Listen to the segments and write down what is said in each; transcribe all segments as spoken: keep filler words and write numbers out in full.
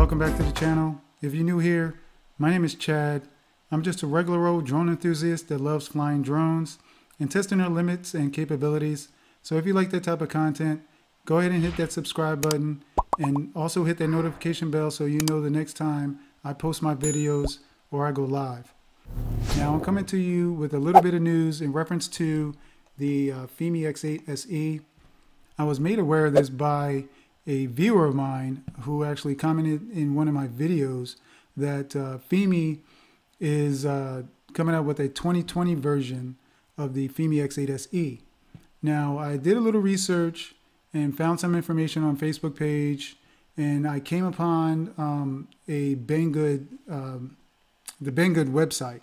welcome back to the channel. If you're new here, my name is Chad. I'm just a regular old drone enthusiast that loves flying drones and testing their limits and capabilities. So if you like that type of content, go ahead and hit that subscribe button and also hit that notification bell so you know the next time I post my videos or I go live. Now I'm coming to you with a little bit of news in reference to the uh, FIMI X eight S E. I was made aware of this by a viewer of mine who actually commented in one of my videos that uh, FIMI is uh, coming out with a twenty twenty version of the FIMI X eight S E. Now I did a little research and found some information on Facebook page, and I came upon um, a Banggood, um, the Banggood website.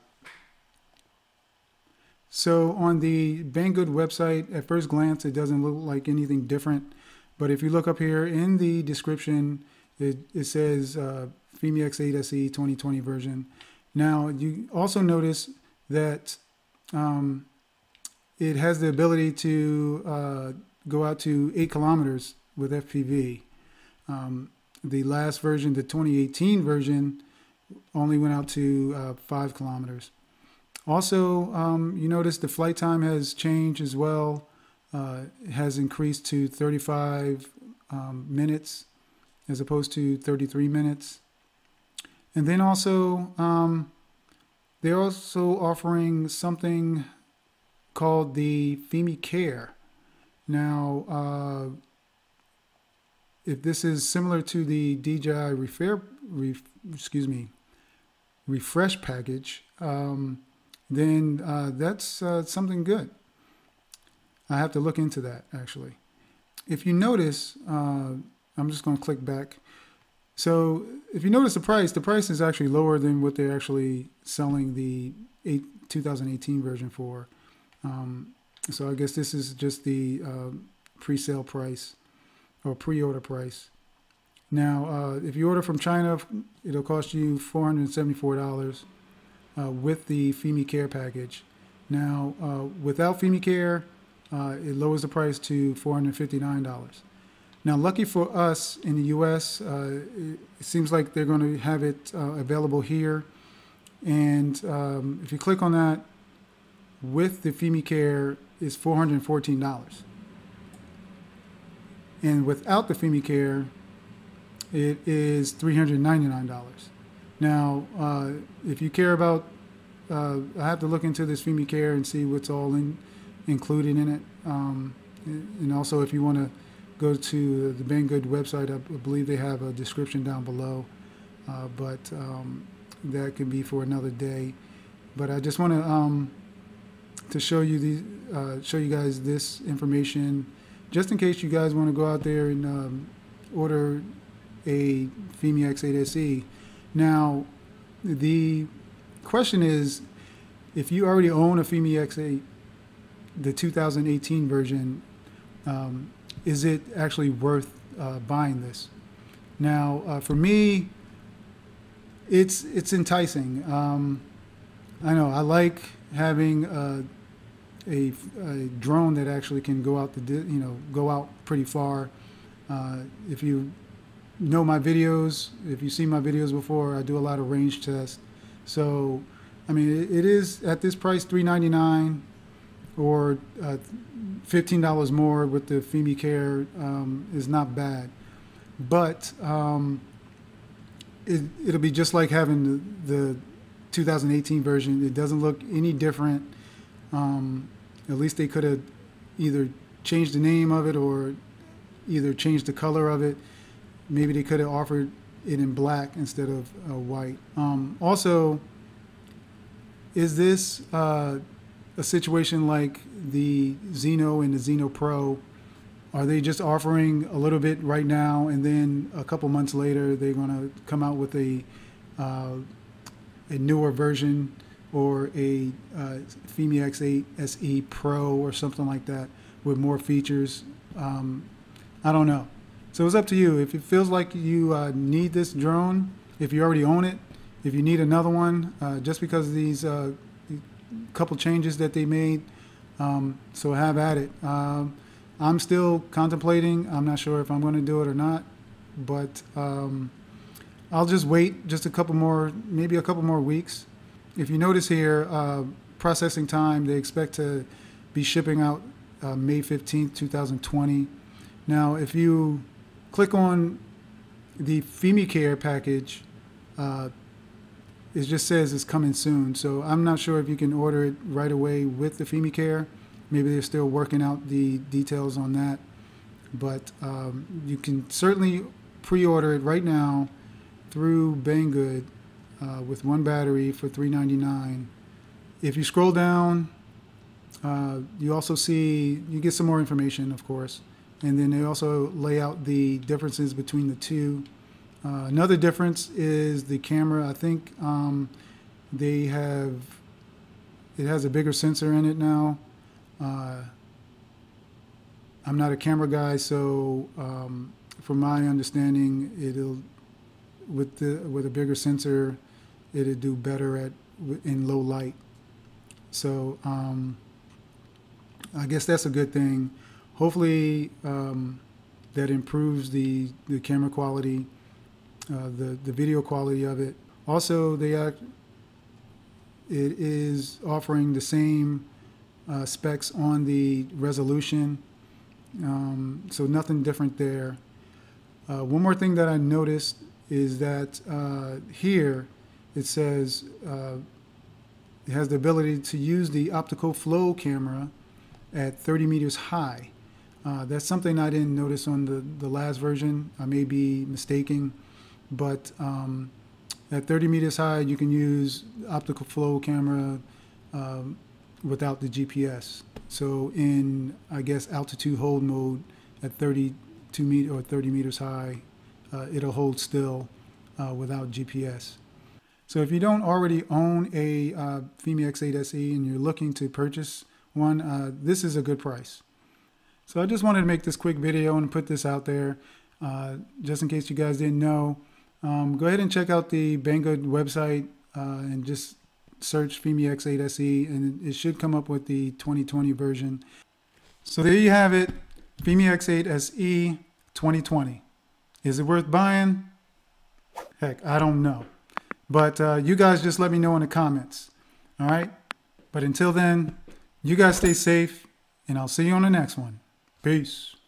So on the Banggood website, at first glance, it doesn't look like anything different. But if you look up here in the description, it, it says uh, FIMI X eight S E twenty twenty version. Now, you also notice that um, it has the ability to uh, go out to eight kilometers with F P V. Um, the last version, the twenty eighteen version, only went out to uh, five kilometers. Also, um, you notice the flight time has changed as well. Uh, has increased to thirty-five um, minutes as opposed to thirty-three minutes. And then also, um, they're also offering something called the FIMI Care. Now, uh, if this is similar to the D J I refair, ref, excuse me, refresh package, um, then uh, that's uh, something good. I have to look into that, actually. If you notice, uh, I'm just going to click back. So if you notice the price, the price is actually lower than what they're actually selling the eight, two thousand eighteen version for. Um, so I guess this is just the uh, pre-sale price or pre-order price. Now, uh, if you order from China, it'll cost you four hundred seventy-four dollars uh, with the FIMI Care package. Now, uh, without FIMI Care, Uh, it lowers the price to four hundred fifty-nine dollars. Now, lucky for us in the U S, uh, it, it seems like they're going to have it uh, available here. And um, if you click on that, with the FIMI Care is four hundred fourteen dollars. And without the FIMI Care, it is three hundred ninety-nine dollars. Now, uh, if you care about, uh, I have to look into this FIMI Care and see what's all in. included in it, um, and also if you want to go to the Banggood website, I believe they have a description down below, uh, but um, that can be for another day. But I just want to um, to show you these, uh, show you guys this information, just in case you guys want to go out there and um, order a FIMI X eight S E. Now, the question is, if you already own a FIMI X eight, the two thousand eighteen version, um, is it actually worth uh, buying this? Now, uh, for me, it's it's enticing. Um, I know I like having uh, a, a drone that actually can go out the you know go out pretty far. Uh, if you know my videos, if you see my videos before, I do a lot of range tests. So, I mean, it, it is at this price, three ninety-nine. Or uh, fifteen dollars more with the FIMI Care um, is not bad. But um, it, it'll be just like having the, the two thousand eighteen version. It doesn't look any different. Um, at least they could have either changed the name of it or either changed the color of it. Maybe they could have offered it in black instead of uh, white. Um, also, is this... Uh, a situation like the Zino and the Zino Pro? Are they just offering a little bit right now, and then a couple months later they're going to come out with a uh, a newer version or a uh, FIMI X eight S E Pro or something like that with more features? Um, I don't know. So it's up to you. If it feels like you uh, need this drone, if you already own it, if you need another one, uh, just because of these uh, couple changes that they made, um, so have at it. Um, I'm still contemplating. I'm not sure if I'm going to do it or not, but um, I'll just wait just a couple more, maybe a couple more weeks. If you notice here, uh, processing time, they expect to be shipping out uh, May fifteenth, two thousand twenty. Now, if you click on the FIMI Care package, uh, it just says it's coming soon. So I'm not sure if you can order it right away with the FIMI Care. Maybe they're still working out the details on that. But um, you can certainly pre-order it right now through Banggood uh, with one battery for three ninety-nine. If you scroll down, uh, you also see, you get some more information, of course. And then they also lay out the differences between the two. Uh, another difference is the camera. I think um, they have, it has a bigger sensor in it now. Uh, I'm not a camera guy, so um, from my understanding, it'll, with the with a bigger sensor, it'll do better at in low light. So um, I guess that's a good thing. Hopefully um, that improves the, the camera quality, uh, the, the video quality of it. Also, they act, it is offering the same uh, specs on the resolution, um, so nothing different there. Uh, one more thing that I noticed is that uh, here it says uh, it has the ability to use the optical flow camera at thirty meters high. Uh, that's something I didn't notice on the, the last version. I may be mistaken, but um, at thirty meters high, you can use optical flow camera um, without the G P S. So in, I guess, altitude hold mode at thirty-two meter or thirty meters high, uh, it'll hold still uh, without G P S. So if you don't already own a uh, FIMI X eight S E and you're looking to purchase one, uh, this is a good price. So I just wanted to make this quick video and put this out there, uh, just in case you guys didn't know. Um, go ahead and check out the Banggood website uh, and just search FIMI X eight S E, and it should come up with the twenty twenty version. So there you have it, FIMI X eight S E twenty twenty. Is it worth buying? Heck, I don't know. But uh, you guys just let me know in the comments. All right? But until then, you guys stay safe, and I'll see you on the next one. Peace.